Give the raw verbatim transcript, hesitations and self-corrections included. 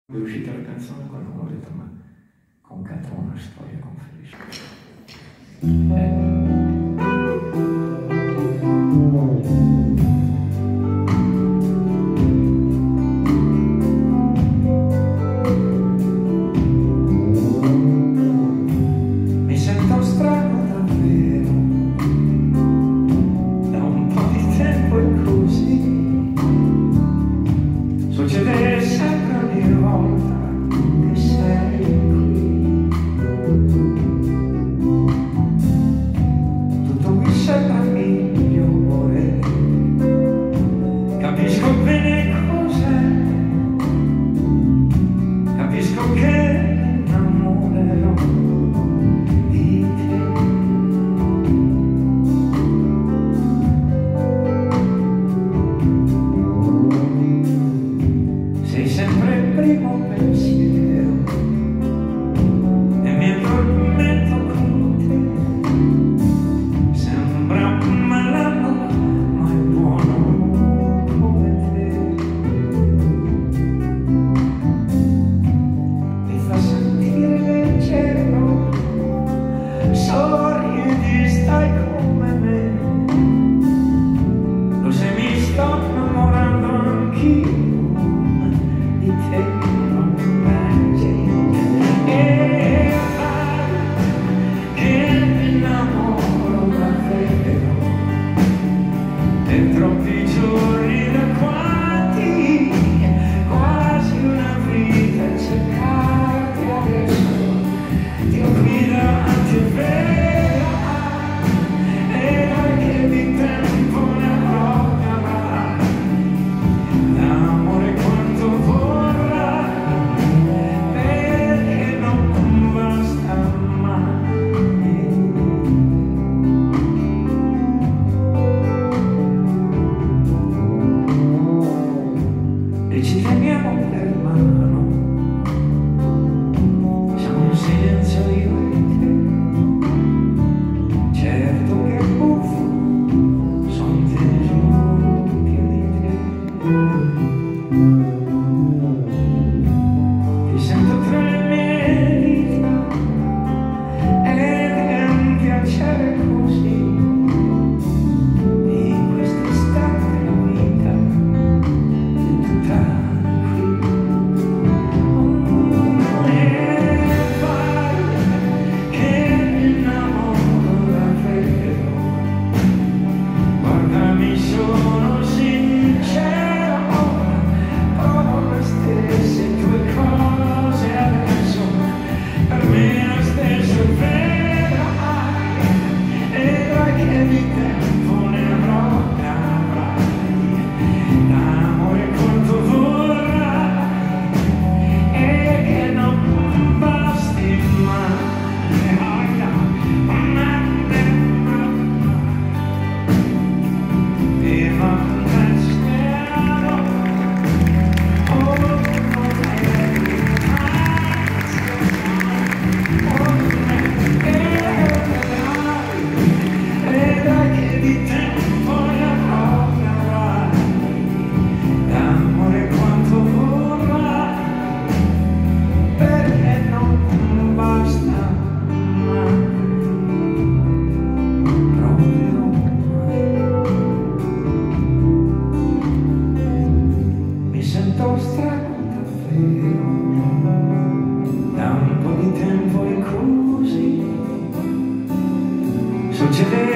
È uscita la canzone quando ho detto ma con Catona una storia con Felice. Eh. Mi sento strano davvero, da un po' di tempo è così, succede sempre ogni volta che sei qui, tutto mi sembra migliore, capisco bene cos'è, capisco che mi innamorerò di te. Sei sempre il primo pensiero e mi addormento con te. Sembra un malanno ma è buono come te. Mi fa sentire leggero, sorridi, stai come me. Lo sai, mi sto innamorando anch'io di te, non mangi e fai che mi innamoro davvero per troppi giorni, da quanti, quasi una vita cercarti adesso, ti ho qui davanti, è vero, e dai che di tempo ne avrò, ne avrai l'amore quanto vorrai, perché non basta mai. E ci teniamo per mano, siamo in silenzio io e te. Certo che è buffo, son teso più di te. Ti sento tra le mie dita ed è un piacere così. In quest'istante la vita è tutta qui. Oh, e fai che mi innamoro davvero. Guardami, sono sincero, provo le stesse tue cose adesso, per me è lo stesso, è vero, e dai che di tempo ne avrò, ne avrai, l'amore quanto vorrai, e che non basti mai. E non pensiero, oh, e dai che di tempo ne avrò, ne avrai, l'amore quanto vorrai, perché non basta mai, proprio mai. Mi sento strano davvero, da un po' di tempo è così, succede